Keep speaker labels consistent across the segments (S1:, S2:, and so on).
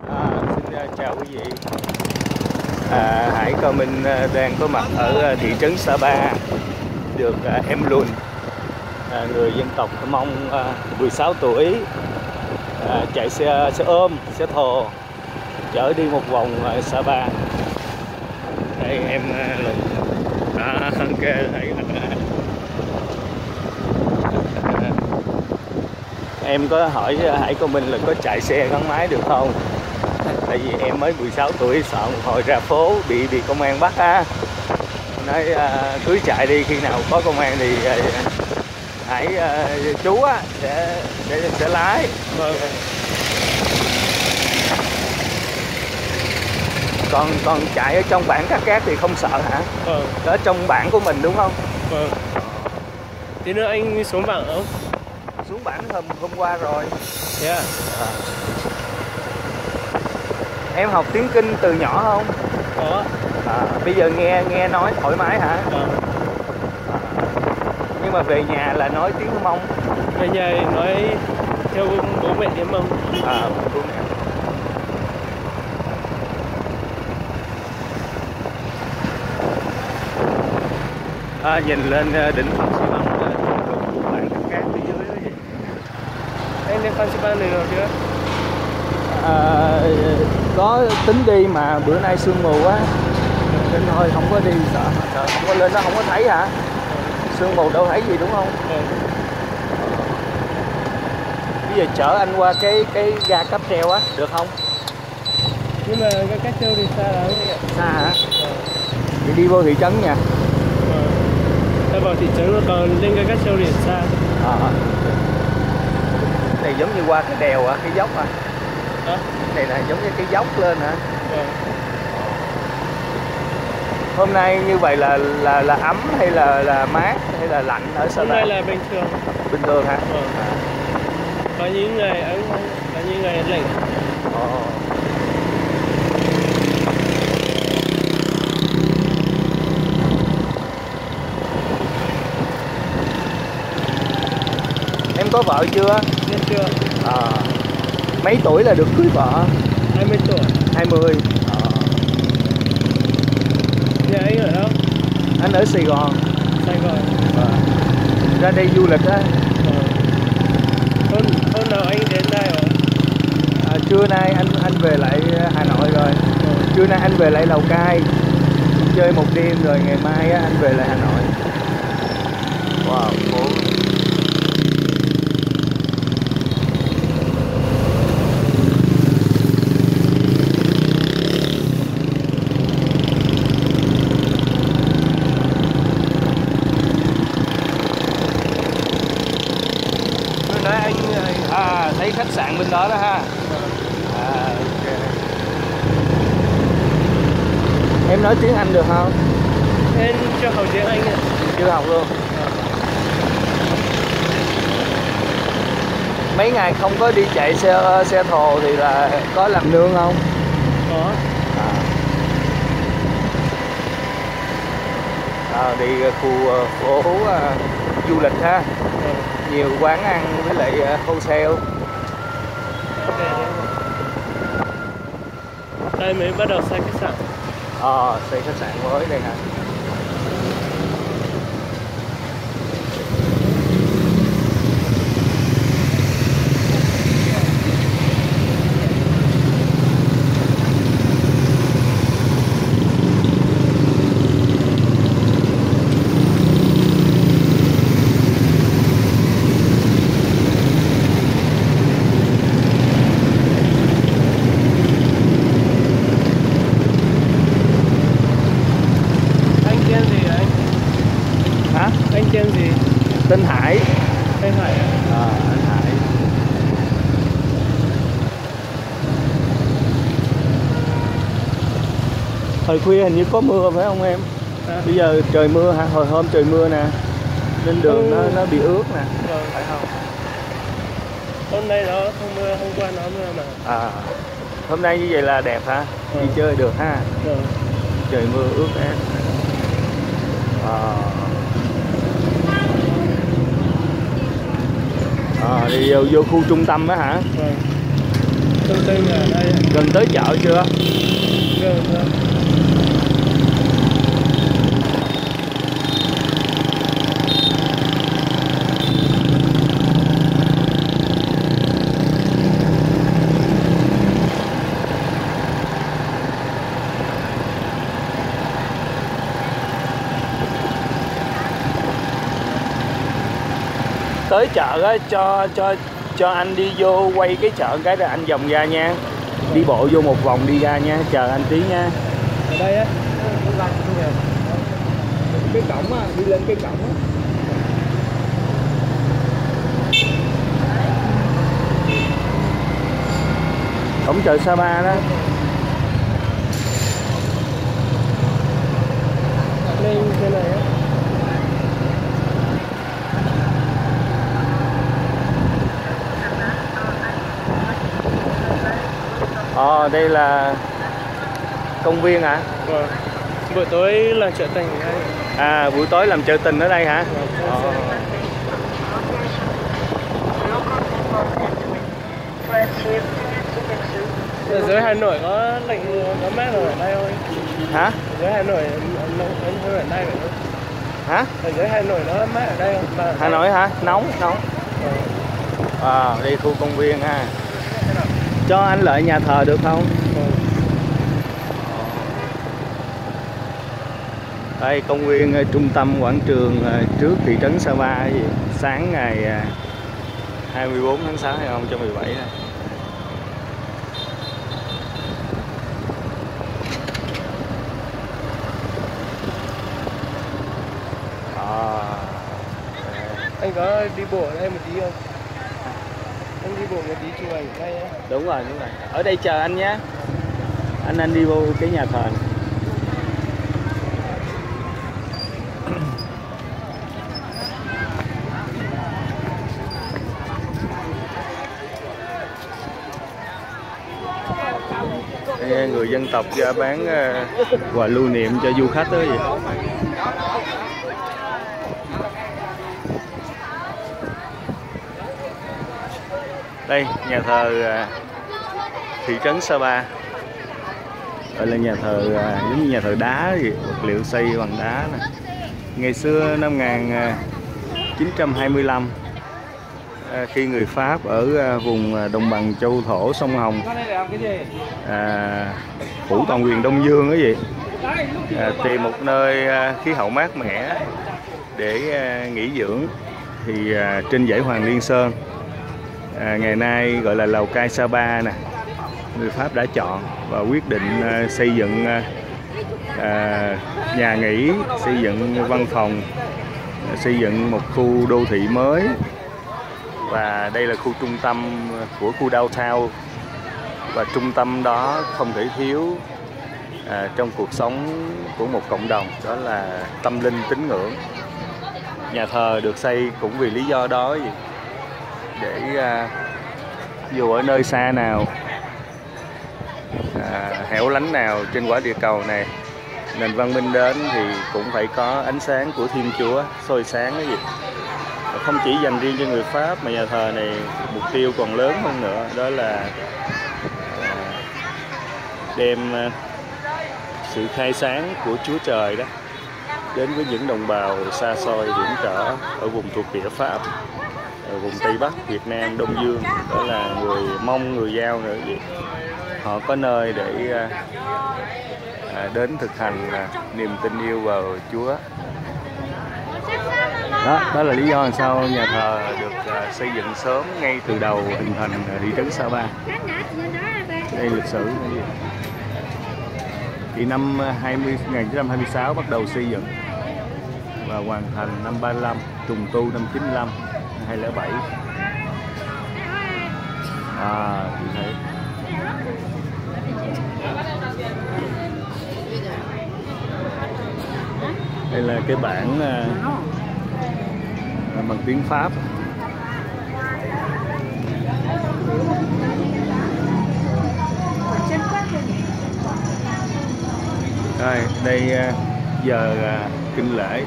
S1: Xin chào quý vị. Hải Cao Minh đang có mặt ở thị trấn Sapa, được em Lùn, người dân tộc Mông, 16 tuổi, chạy xe ôm, xe thồ chở đi một vòng Sapa. Đây em Lùn. Ok, em có hỏi Hải Cao Minh là có chạy xe gắn máy được không? Tại vì em mới 16 tuổi, sợ một hồi ra phố bị công an bắt á. Nói cứ chạy đi, khi nào có công an thì Hải chú á sẽ lái. Còn chạy ở trong bản Cát thì không sợ hả? Ở trong bản của mình đúng không?
S2: Tí nữa anh xuống bản không?
S1: Xuống bản hôm qua rồi.
S2: Yeah.
S1: Em học tiếng Kinh từ nhỏ không?
S2: Có.
S1: Bây giờ nghe nói thoải mái hả? Nhưng mà về nhà là nói tiếng Mông.
S2: Về nhà thì nói theo bố mẹ tiếng Mông.
S1: Bố mẹ. Nhìn lên đỉnh Phan Xipang, bản Cát phía dưới đó gì?
S2: Anh lên Phan Xipang này rồi chưa?
S1: Có tính đi mà bữa nay sương mù á nên thôi không có đi, sợ không có lên, nó không có thấy hả? Sương mù đâu thấy gì đúng không? Bây giờ chở anh qua cái ga cáp treo á được không?
S2: Nhưng mà cái cáp treo thì xa lắm.
S1: Xa hả? Vậy đi vô thị trấn nha.
S2: Ta vào thị trấn còn lên cái cáp treo thì xa.
S1: Này giống như qua cái đèo à, cái dốc à? Này là giống như cái dốc lên hả? Hôm nay như vậy là ấm hay là mát hay là lạnh ở Sapa?
S2: Hôm nay là bình thường.
S1: Bình thường hả?
S2: Có những ngày ấm, có những ngày lạnh.
S1: Em có vợ chưa?
S2: Em chưa.
S1: Mấy tuổi là được cưới vợ?
S2: 20 tuổi.
S1: 20.
S2: Nhà anh ở đâu?
S1: Anh ở Sài Gòn.
S2: Sài Gòn.
S1: Ra đây du lịch á.
S2: Hôm nào anh đến đây rồi?
S1: Trưa nay anh về lại Hà Nội rồi. Trưa nay anh về lại Lào Cai chơi một đêm rồi ngày mai á, anh về lại Hà Nội. Wow, phố. Thấy khách sạn bên đó đó ha. Okay. Em nói tiếng Anh được không?
S2: Em chưa học tiếng Anh ạ.
S1: Chưa học luôn. Mấy ngày không có đi chạy xe thồ thì là có làm nương không?
S2: Có.
S1: Đi khu phố du lịch ha. Nhiều quán ăn với lại hotel.
S2: Đây mới bắt đầu xây khách sạn.
S1: Xây khách sạn mới đây hả?
S2: Anh tên gì?
S1: Tên Hải.
S2: Tên Hải à?
S1: Anh Hải. Hồi khuya hình như có mưa phải không em? Bây giờ trời mưa hả? Hồi hôm trời mưa nè, nên đường nó bị ướt nè. Phải không?
S2: Hôm nay nó không mưa, hôm qua nó mưa mà.
S1: Hôm nay như vậy là đẹp hả? Đi chơi được ha. Trời mưa ướt át. Đi vô khu trung tâm á hả?
S2: Trung tâm ở đây.
S1: Gần tới chợ chưa?
S2: Gần rồi.
S1: Tới chợ á, cho anh đi vô quay cái chợ cái rồi anh vòng ra nha. Đi bộ vô một vòng đi ra nha, chờ anh tí nha.
S2: Ở đây á. Cái cổng á, đi lên cái cổng á.
S1: Cổng chợ Sapa đó.
S2: Lên cái này á.
S1: Đây là công viên hả?
S2: Vâng. Buổi tối là chợ tình ở đây.
S1: À, buổi tối làm chợ tình ở đây hả?
S2: Ở dưới Hà Nội có lạnh có mát ở đây thôi.
S1: Hả?
S2: Ở dưới Hà Nội hơn ở đây phải không?
S1: Hả?
S2: Ở dưới Hà Nội nó mát ở đây không?
S1: Hà Nội hả? Nóng. Đi khu công viên ha. Cho anh lại nhà thờ được không? Đây công viên trung tâm quảng trường trước thị trấn Sapa gì. Sáng ngày 24 tháng 6 2017 này.
S2: Anh có đi bộ ở đây một tí không? Anh đi bộ một tí chụp ảnh ở đây á.
S1: Đúng rồi. Ở đây chờ anh nhé. Anh đi vô cái nhà thờ này. Người dân tộc ra bán quà lưu niệm cho du khách đó gì. Đây nhà thờ thị trấn Sapa, gọi là nhà thờ giống như nhà thờ đá gì, vật liệu xây bằng đá nè. Ngày xưa năm 1925 khi người Pháp ở vùng đồng bằng Châu Thổ sông Hồng phủ toàn quyền Đông Dương cái gì tìm một nơi khí hậu mát mẻ để nghỉ dưỡng thì trên dãy Hoàng Liên Sơn ngày nay gọi là Lào Cai Sapa nè, người Pháp đã chọn và quyết định xây dựng nhà nghỉ, xây dựng văn phòng, xây dựng một khu đô thị mới. Và đây là khu trung tâm của khu downtown, và trung tâm đó không thể thiếu trong cuộc sống của một cộng đồng, đó là tâm linh tín ngưỡng. Nhà thờ được xây cũng vì lý do đó, để dù ở nơi xa nào, hẻo lánh nào trên quả địa cầu này, nền văn minh đến thì cũng phải có ánh sáng của Thiên Chúa soi sáng cái gì. Không chỉ dành riêng cho người Pháp mà nhà thờ này mục tiêu còn lớn hơn nữa, đó là đem sự khai sáng của Chúa Trời đó đến với những đồng bào xa xôi hiểm trở ở vùng thuộc địa Pháp, ở vùng Tây Bắc Việt Nam Đông Dương, đó là người Mông, người Dao nữa vậy. Họ có nơi để đến thực hành niềm tin yêu vào Chúa. Đó là lý do làm sao nhà thờ được xây dựng sớm ngay từ đầu hình thành thị trấn Sapa. Đây lịch sử này. Thì năm 1926 bắt đầu xây dựng và hoàn thành năm 35, trùng tu năm 95, 2007. Chị thấy. Đây là cái bảng bằng tiếng Pháp. Rồi, đây giờ kinh lễ.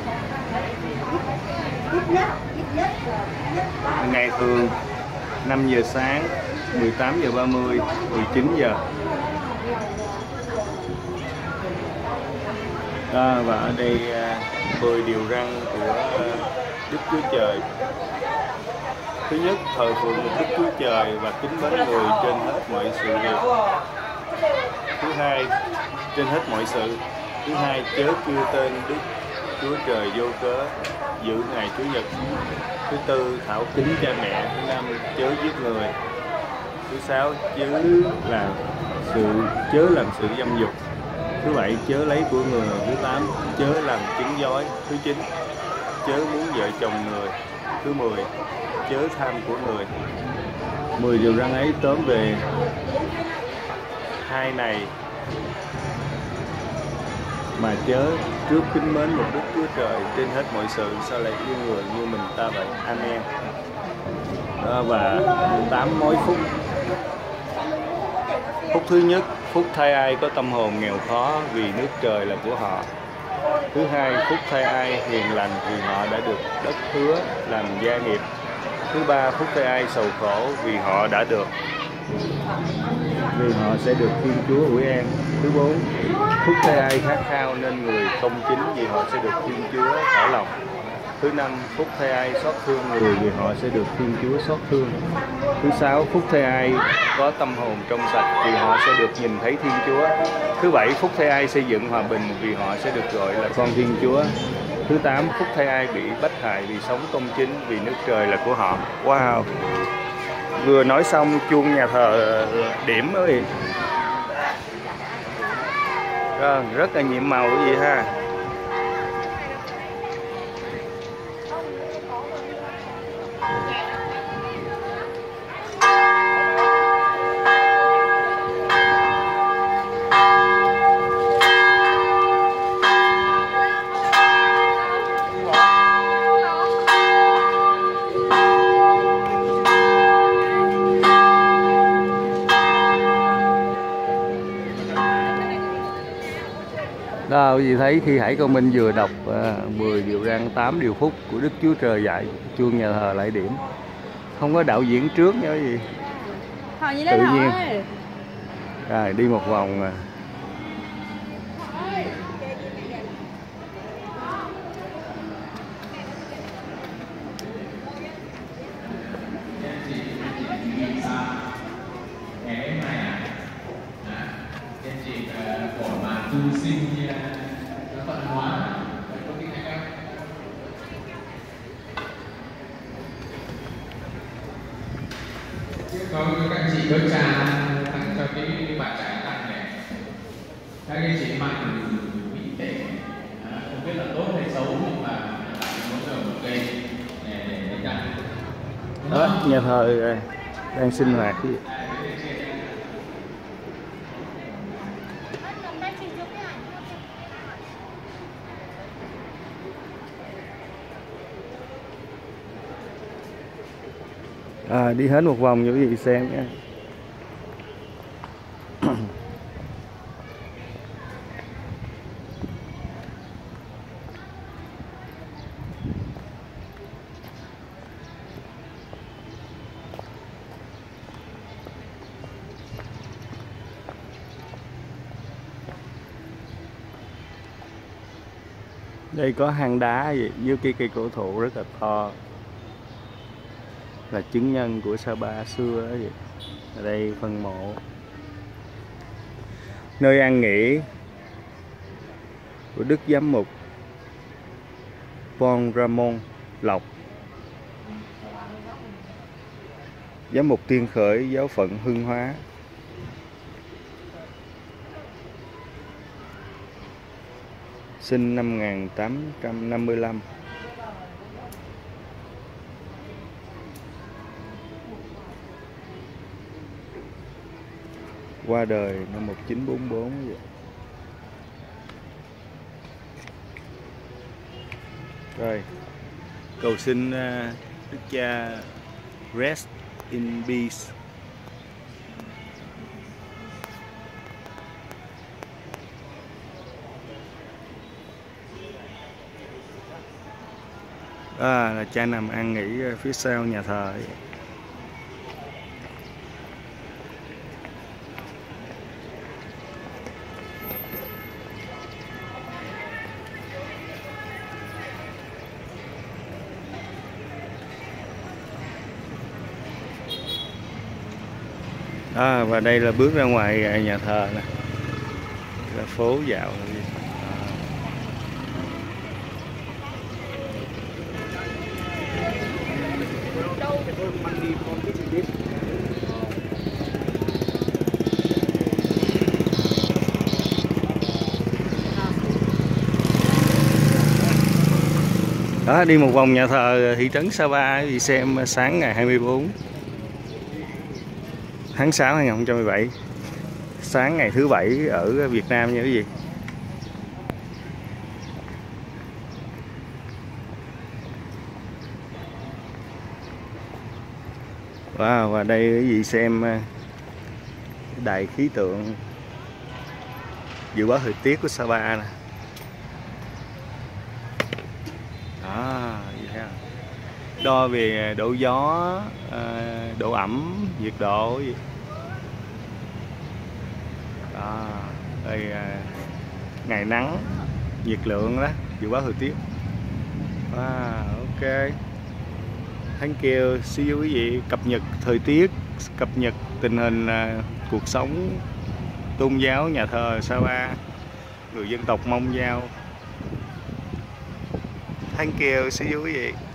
S1: Ngày thường 5 giờ sáng 18 giờ 30, 19 giờ. Và ở đây 10 điều răn của Đức Chúa Trời. Thứ nhất, thờ phượng một Đức Chúa Trời và kính mến người trên hết mọi sự việc. Thứ hai, trên hết mọi sự. Thứ hai, chớ kêu tên Đức Chúa Trời vô cớ, giữ ngày Chủ nhật. Thứ tư, thảo kính cha mẹ. Thứ năm, chớ giết người. Thứ sáu, chớ làm sự dâm dục. Thứ bảy, chớ lấy của người. Thứ tám, chớ làm chứng dối. Thứ chín, chớ muốn vợ chồng người. Thứ 10, chớ tham của người. 10 điều răn ấy tóm về hai này mà chớ: trước kính mến một Đức Chúa Trời trên hết mọi sự, sau lại yêu người như mình ta vậy. Amen. Và 8 mối phúc. Phúc thứ nhất, phúc thay ai có tâm hồn nghèo khó, vì nước trời là của họ. Thứ hai, phúc thay ai hiền lành, vì họ đã được đất hứa làm gia nghiệp. Thứ ba, phúc thay ai sầu khổ, vì họ sẽ được Thiên Chúa ủi an. Thứ bốn, phúc thay ai khát khao nên người công chính, vì họ sẽ được Thiên Chúa thỏa lòng. Thứ năm, phúc thay ai xót thương người, vì họ sẽ được Thiên Chúa xót thương. Thứ sáu, phúc thay ai có tâm hồn trong sạch, vì họ sẽ được nhìn thấy Thiên Chúa. Thứ bảy, phúc thay ai xây dựng hòa bình, vì họ sẽ được gọi là con Thiên Chúa. Thứ tám, phúc thay ai bị bách hại vì sống công chính, vì nước trời là của họ. Wow! Vừa nói xong chuông nhà thờ điểm ơi. Rất là nhiệm màu cái gì ha. Đó, quý vị thấy khi Hải Công Minh vừa đọc 10 điều răn 8 điều phúc của Đức Chúa Trời dạy, chuông nhà thờ lại điểm. Không có đạo diễn trước nha quý vị. Tự nhiên. Rồi đi một vòng.
S3: Tu sinh văn hóa có tiếng Anh không? Có các anh chị có trà tặng cho cái bạn trai tặng này. Các anh chị mạnh bị tệ, không biết là tốt hay xấu, nhưng mà muốn được một cây để tặng.
S1: Đó, nhà thờ đang sinh hoạt cái gì? Đi hết một vòng cho quý vị xem nha. Đây có hang đá gì với cây cổ thụ rất là to, là chứng nhân của Sapa xưa đó vậy. Ở đây phân mộ, nơi an nghỉ của Đức Giám mục Bon Ramon Lộc, Giám mục tiên khởi giáo phận Hưng Hóa. Sinh năm 1855. Qua đời năm 1944 vậy. Rồi, cầu xin Đức Cha rest in peace. Là cha nằm an nghỉ phía sau nhà thờ. Và đây là bước ra ngoài nhà thờ nè, là phố dạo. Đi một vòng nhà thờ thị trấn Sapa đi xem sáng ngày 24 tháng 6 2017, sáng ngày thứ Bảy ở Việt Nam nha quý vị. Và đây quý vị xem đài khí tượng dự báo thời tiết của Sapa nè. Đo về độ gió, độ ẩm, nhiệt độ gì. Đây ngày nắng, nhiệt lượng đó, dự báo thời tiết. Ok. Thank you, see you quý vị. Cập nhật thời tiết, cập nhật tình hình cuộc sống tôn giáo nhà thờ Sapa, người dân tộc Mông Dao. Thank you, see you quý vị.